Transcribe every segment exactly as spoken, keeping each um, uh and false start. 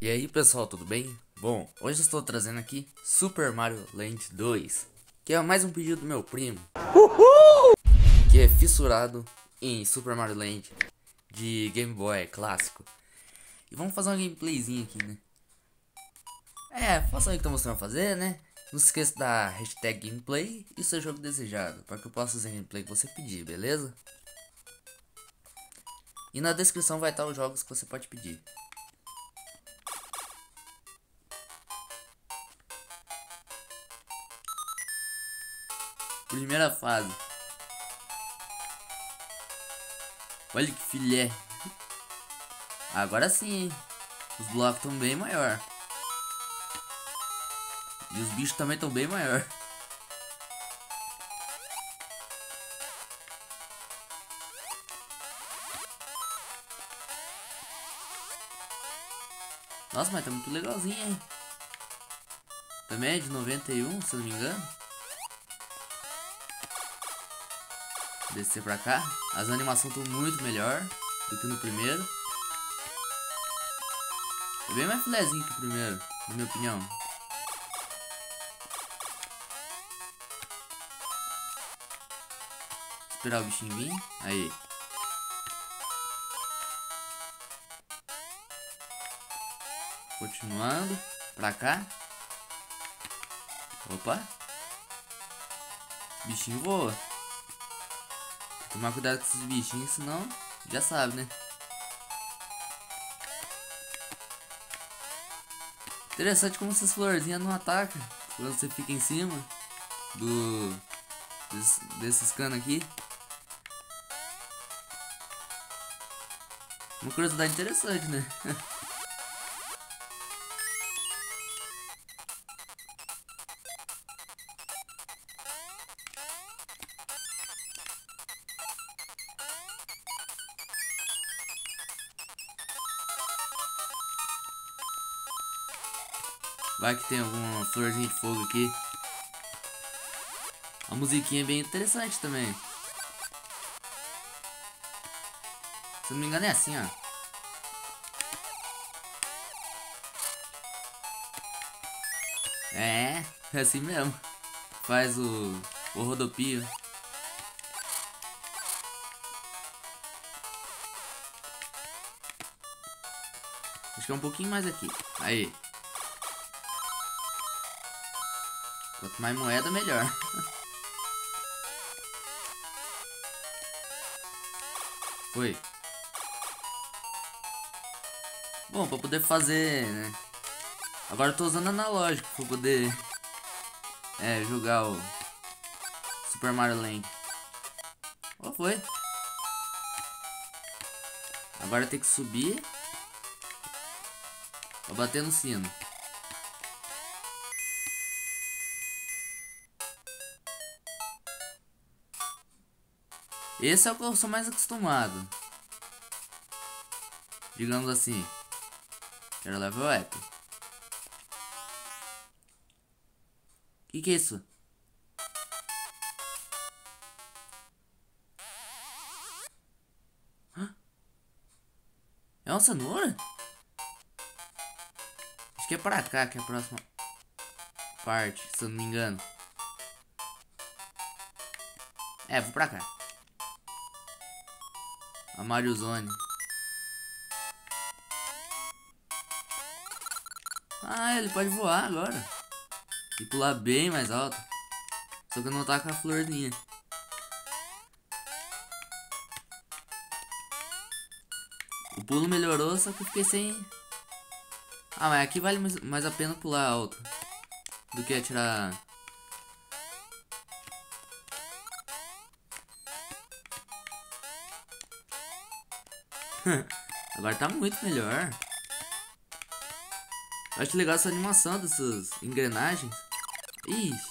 E aí pessoal, tudo bem? Bom, hoje eu estou trazendo aqui Super Mario Land dois, que é mais um pedido do meu primo, Uhul! Que é fissurado em Super Mario Land de Game Boy clássico. E vamos fazer uma gameplayzinha aqui, né? É, faça aí o que eu tô mostrando a fazer, né? Não se esqueça da hashtag gameplay e seu jogo desejado, para que eu possa fazer a gameplay que você pedir, beleza? E na descrição vai estar os jogos que você pode pedir. Primeira fase. Olha que filé. Agora sim, hein? Os blocos estão bem maior. E os bichos também estão bem maior. Nossa, mas tá muito legalzinho, hein? Também é de noventa e um, se eu não me engano. Descer pra cá. As animações estão muito melhor do que no primeiro. É bem mais filezinho que o primeiro, na minha opinião. Esperar o bichinho vir. Aí. Continuando. Pra cá. Opa. Bichinho voa. Tomar cuidado com esses bichinhos, senão já sabe, né? Interessante como essas florzinhas não atacam quando você fica em cima do desses, desses canos aqui. Uma curiosidade interessante, né? Vai que tem alguma florzinha de fogo aqui. A musiquinha é bem interessante também. Se não me engano é assim, ó. É, é assim mesmo. Faz o, o rodopio. Acho que é um pouquinho mais aqui. Aí. Quanto mais moeda, melhor. Foi. Bom, pra poder fazer, né? Agora eu tô usando analógico pra poder é, jogar o Super Mario Land. Oh, foi. Agora tem que subir pra bater no sino. Esse é o que eu sou mais acostumado. Digamos assim. Quero level up. Que que é isso? Hã? É uma cenoura? Acho que é pra cá que é a próxima parte, se eu não me engano. É, vou pra cá. A Mario Zone. Ah, ele pode voar agora. E pular bem mais alto. Só que eu não tá com a florzinha. O pulo melhorou, só que eu fiquei sem... Ah, mas aqui vale mais a pena pular alto do que atirar... Agora tá muito melhor. Eu acho legal essa animação dessas engrenagens. Ixi.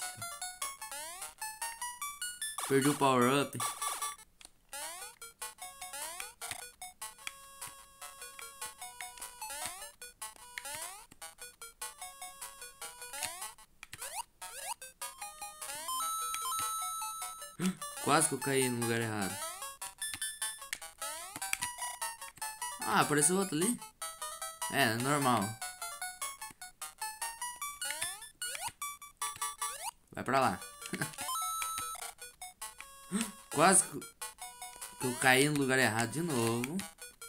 Perdi o power up. Quase que eu caí no lugar errado. Ah, apareceu outro ali. É, normal. Vai pra lá. Quase que eu caí no lugar errado de novo.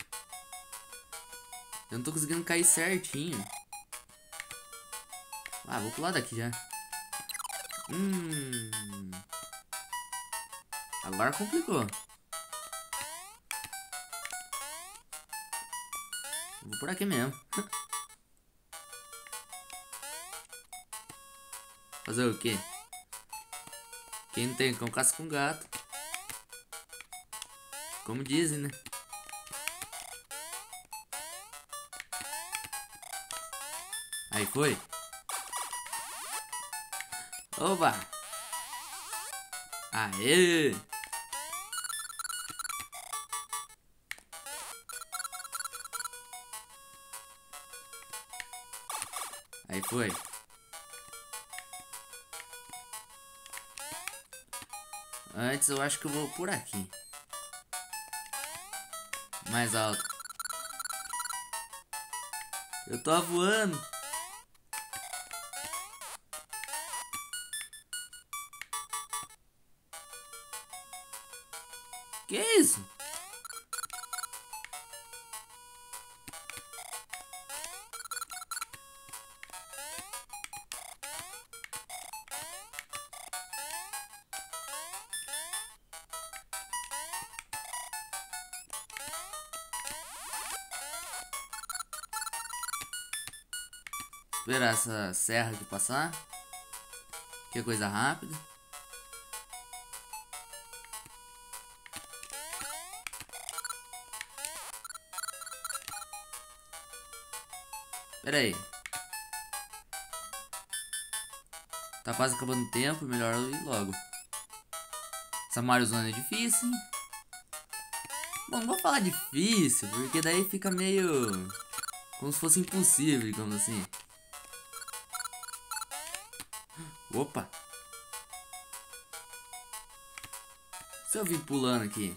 Eu não tô conseguindo cair certinho. Ah, vou pular daqui já. Hum. Agora complicou. Vou por aqui mesmo. Fazer o quê? Quem não tem cão caça com gato. Como dizem, né? Aí foi. Oba! Aê! Aí foi. Antes eu acho que eu vou por aqui. Mais alto. Eu tô voando. Que é isso? Esperar essa serra aqui passar. Que coisa rápida. Pera aí. Tá quase acabando o tempo, melhor eu ir logo. Essa Mario Zone é difícil, hein? Bom, não vou falar difícil, porque daí fica meio... como se fosse impossível, digamos assim. Opa! Se eu vir pulando aqui.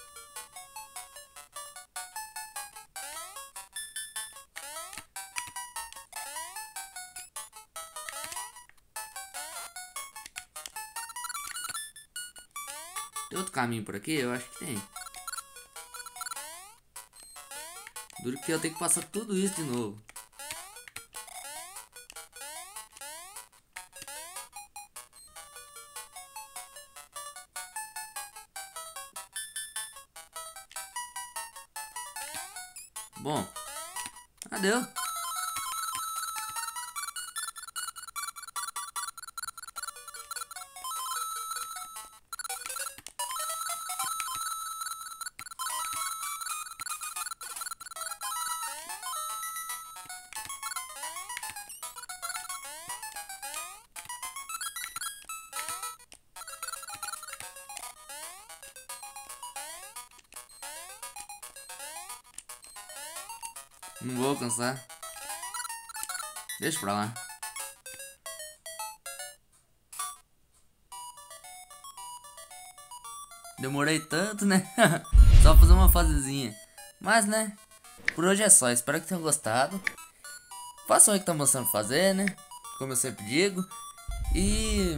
Tem outro caminho por aqui? Eu acho que tem. Duro que eu tenho que passar tudo isso de novo. Bom, adeus. Não vou alcançar. Deixa pra lá. Demorei tanto, né? Só fazer uma fasezinha. Mas, né? Por hoje é só. Espero que tenham gostado. Façam aí que estão mostrando fazer, né? Como eu sempre digo. E...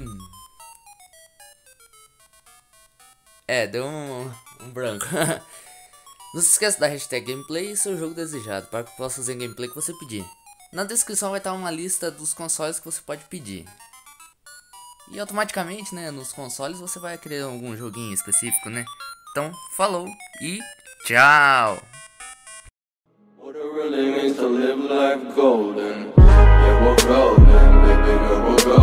é, deu um, um branco. Não se esqueça da hashtag gameplay e seu jogo desejado, para que eu possa fazer gameplay que você pedir. Na descrição vai estar uma lista dos consoles que você pode pedir. E automaticamente, né, nos consoles você vai querer algum joguinho específico, né? Então, falou e tchau! What it really means to live life golden. Yeah, we're golden, baby girl, we're golden.